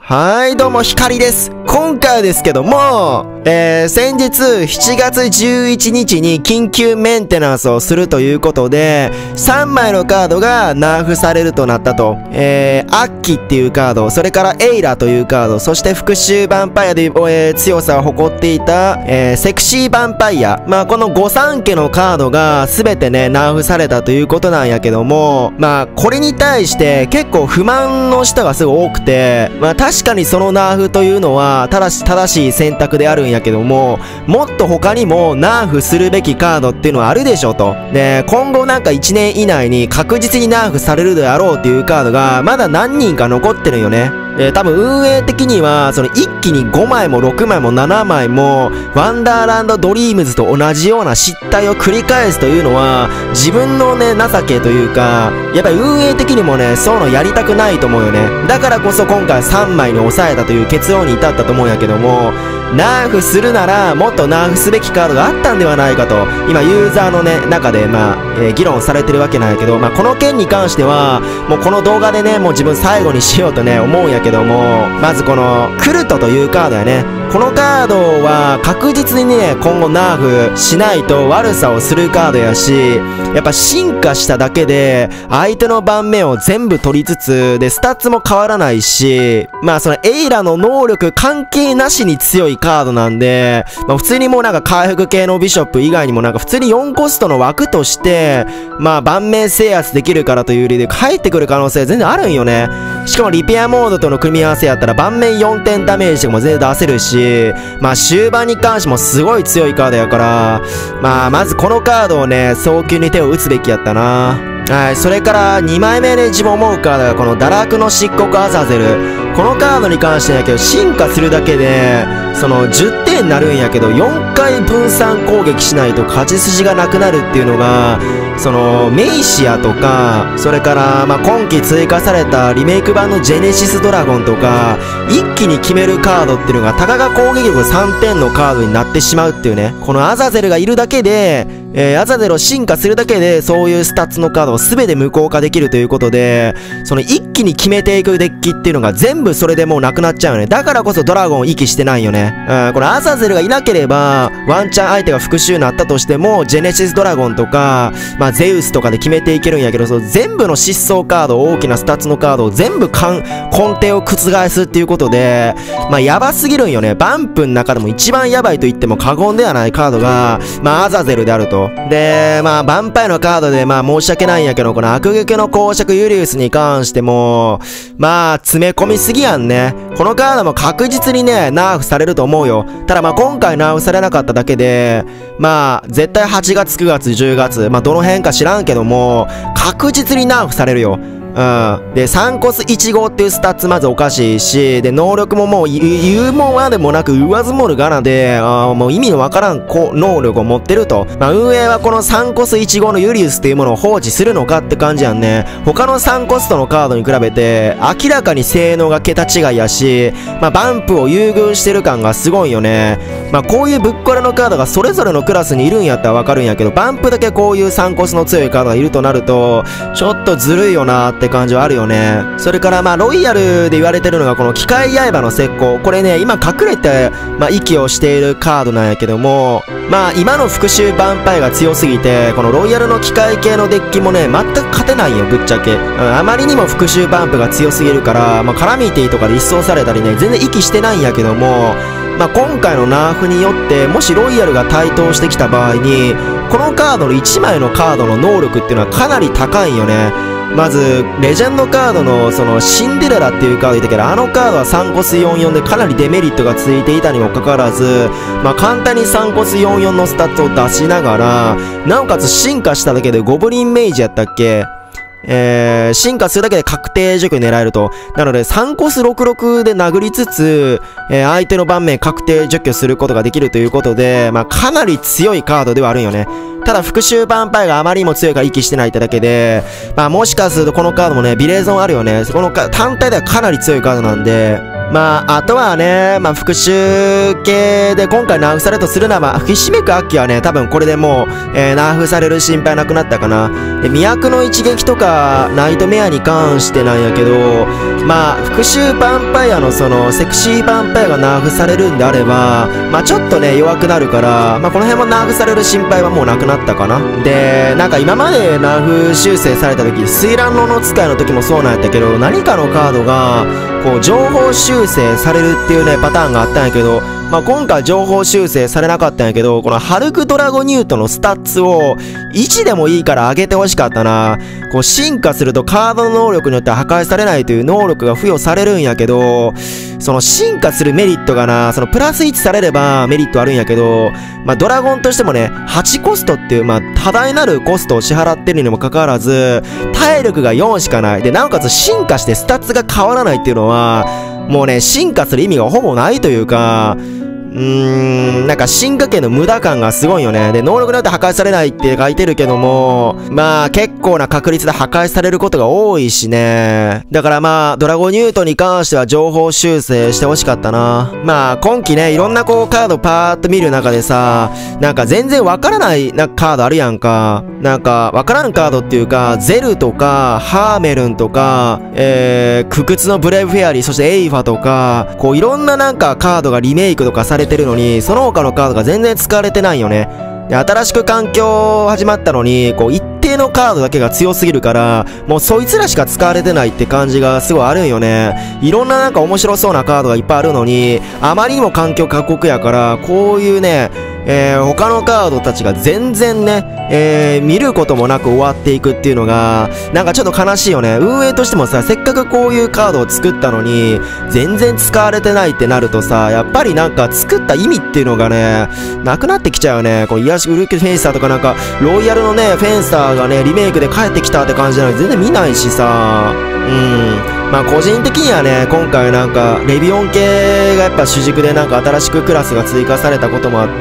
はい、どうも、ひかりです。今回ですけども、先日7月11日に緊急メンテナンスをするということで、3枚のカードがナーフされるとなったと。アッキっていうカード、それからエイラというカード、そして復讐ヴァンパイアで、強さを誇っていた、セクシーヴァンパイア。まあ、この御三家のカードが全てね、ナーフされたということなんやけども、まあ、これに対して結構不満の人がすごい多くて、まあ、確かにそのナーフというのは正しい選択であるんやけども、もっと他にもナーフするべきカードっていうのはあるでしょと。で、今後なんか1年以内に確実にナーフされるであろうっていうカードがまだ何人か残ってるよね。多分運営的には、その一気に5枚も6枚も7枚も、ワンダーランドドリームズと同じような失態を繰り返すというのは、自分のね、情けというか、やっぱり運営的にもね、そういうのやりたくないと思うよね。だからこそ今回3枚に抑えたという結論に至ったと思うんやけども、ナーフするなら、もっとナーフすべきカードがあったんではないかと、今ユーザーのね、中で議論されてるわけなんやけど、この件に関しては、もうこの動画でね、もう自分最後にしようとね、思うんやけども、まずこの、クルトというカードやね。このカードは確実にね、今後ナーフしないと悪さをするカードやし、やっぱ進化しただけで、相手の盤面を全部取りつつ、で、スタッツも変わらないし、そのエイラの能力関係なしに強いカードなんで、普通にもうなんか回復系のビショップ以外にもなんか普通に4コストの枠として、盤面制圧できるからという理由で帰ってくる可能性全然あるんよね。しかもリペアモードとの組み合わせやったら盤面4点ダメージとかも全然出せるし、終盤に関してもすごい強いカードやから、まずこのカードをね、早急に手を打つべきやったな。はい、それから2枚目で自分思うカードがこの堕落の漆黒アザゼル。このカードに関してやけど、進化するだけで、その10点になるんやけど、4回分散攻撃しないと勝ち筋がなくなるっていうのが、その、メイシアとか、それから、今期追加されたリメイク版のジェネシスドラゴンとか、一気に決めるカードっていうのが、たかが攻撃力3点のカードになってしまうっていうね。このアザゼルがいるだけで、アザゼルを進化するだけで、そういうスタッツのカードを全て無効化できるということで、その一気に決めていくデッキっていうのが全部それでもうなくなっちゃうよね。だからこそドラゴンを息してないよね。このアザゼルがいなければ、ワンチャン相手が復讐になったとしても、ジェネシスドラゴンとか、ゼウスとかで決めていけるんやけど、その全部の失踪カード、大きなスタッツのカードを全部根底を覆すっていうことで、やばすぎるんよね。バンプの中でも一番やばいと言っても過言ではないカードが、アザゼルであると。で、ヴァンパイアのカードで申し訳ないんやけど、この悪撃の公爵ユリウスに関しても、詰め込みすぎやんね。このカードも確実にね、ナーフされると思うよ。ただ今回ナーフされなかっただけで、絶対8月、9月、10月、どの辺か知らんけども、確実にナーフされるよ。で、3コス1号っていうスタッツまずおかしいし、で、能力ももう言うもまでもなく言わずもるがなで、もう意味のわからん能力を持ってると。運営はこの3コス1号のユリウスっていうものを放置するのかって感じやんね。他の3コストのカードに比べて、明らかに性能が桁違いやし、バンプを優遇してる感がすごいよね。こういうぶっこれのカードがそれぞれのクラスにいるんやったらわかるんやけど、バンプだけこういう3コスの強いカードがいるとなると、ちょっとずるいよなって感じはあるよね。それからロイヤルで言われてるのがこの機械刃の石膏。これね、今隠れて、息をしているカードなんやけども、今の復讐ヴァンパイアが強すぎて、このロイヤルの機械系のデッキもね、全く勝てないよ、ぶっちゃけ。あまりにも復讐バンプが強すぎるから、カラミティとかで一掃されたりね、全然息してないんやけども、今回のナーフによって、もしロイヤルが台頭してきた場合に、このカードの1枚のカードの能力っていうのはかなり高いんよね。まず、レジェンドカードの、その、シンデレラっていうカードいたけど、あのカードは3コス44でかなりデメリットがついていたにもかかわらず、簡単に3コス44のスタッツを出しながら、なおかつ進化しただけでゴブリンメイジやったっけ？進化するだけで確定除去狙えると。なので、3コス66で殴りつつ、相手の盤面確定除去することができるということで、かなり強いカードではあるんよね。ただ、復讐ヴァンパイアがあまりにも強いから息してないってだけで、もしかするとこのカードもね、ビレーゾンあるよね。この単体ではかなり強いカードなんで、あとはね、復讐系で今回ナーフされるとするならば、ひしめく秋はね、多分これでもう、ナーフされる心配なくなったかな。で、魅惑の一撃とか、ナイトメアに関してなんやけど、 まあ、復讐ヴァンパイアのその、セクシーヴァンパイアがナーフされるんであれば、まあちょっとね、弱くなるから、まあこの辺もナーフされる心配はもうなくなったかな。で、なんか今までナーフ修正された時、水卵炉の使いの時もそうなんやったけど、何かのカードが、こう、情報修正されるっていうね、パターンがあったんやけど、まあ今回情報修正されなかったんやけど、このハルクドラゴニュートのスタッツを1でもいいから上げてほしかったな。こう進化するとカードの能力によって破壊されないという能力が付与されるんやけど、その進化するメリットがな、そのプラス1されればメリットあるんやけど、まあドラゴンとしてもね、8コストっていう、まあ多大なるコストを支払ってるにもかかわらず、体力が4しかない。で、なおかつ進化してスタッツが変わらないっていうのは、もうね、進化する意味がほぼないというか、なんか進化系の無駄感がすごいよね。で、能力によって破壊されないって書いてるけども、まあ結構な確率で破壊されることが多いしね。だからまあ、ドラゴニュートに関しては情報修正してほしかったな。まあ今期ね、いろんなこうカードパーッと見る中でさ、なんか全然わからないカードあるやんか。なんかわからんカードっていうか、ゼルとか、ハーメルンとか、ククツのブレイブフェアリー、そしてエイファとか、こういろんななんかカードがリメイクとかされてるのに、その他のカードが全然使われてないよね。で、新しく環境始まったのに、こう一定のカードだけが強すぎるから、もうそいつらしか使われてないって感じがすごいあるんよね。いろんななんか面白そうなカードがいっぱいあるのに、あまりにも環境過酷やから、こういうね、他のカードたちが全然ね、見ることもなく終わっていくっていうのが、なんかちょっと悲しいよね。運営としてもさ、せっかくこういうカードを作ったのに、全然使われてないってなるとさ、やっぱりなんか作った意味っていうのがね、なくなってきちゃうよね。こう、癒しウルキフェンサーとかなんか、ロイヤルのね、フェンサーがね、リメイクで帰ってきたって感じなのに全然見ないしさ、まあ個人的にはね、今回なんか、レビオン系がやっぱ主軸でなんか新しくクラスが追加されたこともあって、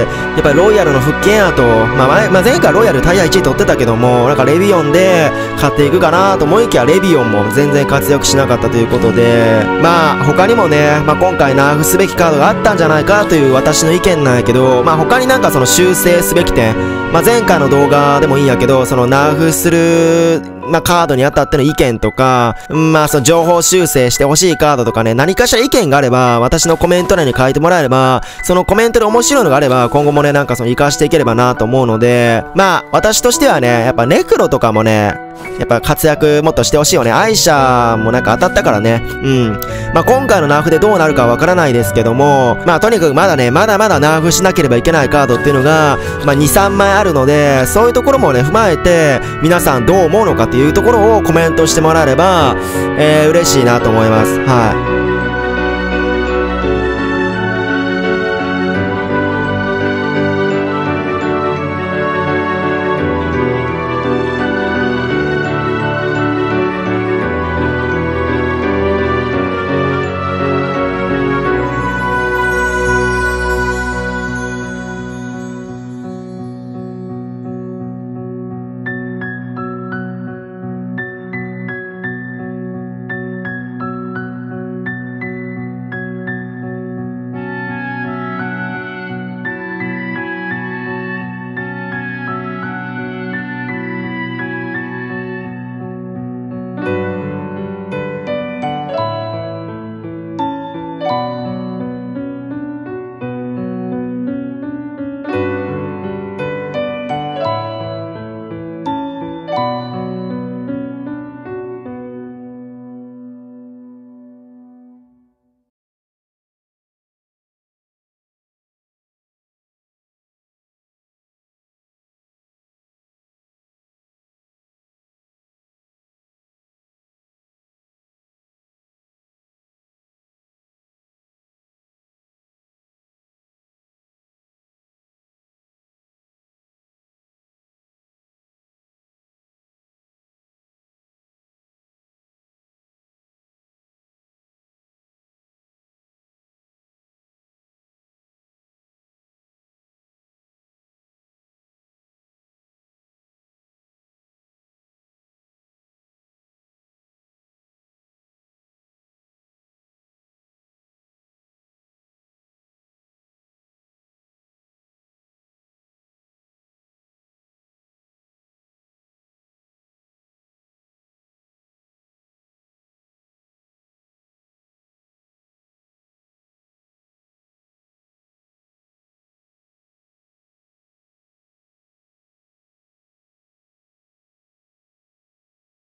やっぱりロイヤルの復権やと、まあ前回ロイヤルタイヤ1位取ってたけども、なんかレビオンで勝っていくかなと思いきやレビオンも全然活躍しなかったということで、まあ他にもね、まあ今回ナーフすべきカードがあったんじゃないかという私の意見なんやけど、まあ他になんかその修正すべき点、まあ前回の動画でもいいんやけど、そのナーフする、まあカードにあたっての意見とか、まあその情報修正してほしいカードとかね、何かしら意見があれば、私のコメント欄に書いてもらえれば、そのコメントで面白いのがあれば、今後もね、なんかその活かしていければなと思うので、まあ私としてはね、やっぱネクロとかもね、やっぱ活躍もっとしてほしいよね。アイシャもなんか当たったからね。まあ今回のナーフでどうなるかわからないですけども、まあとにかくまだね、まだまだナーフしなければいけないカードっていうのが、まあ2、3枚あるので、そういうところもね、踏まえて、皆さんどう思うのかっていうところをコメントしてもらえれば、嬉しいなと思います。はい。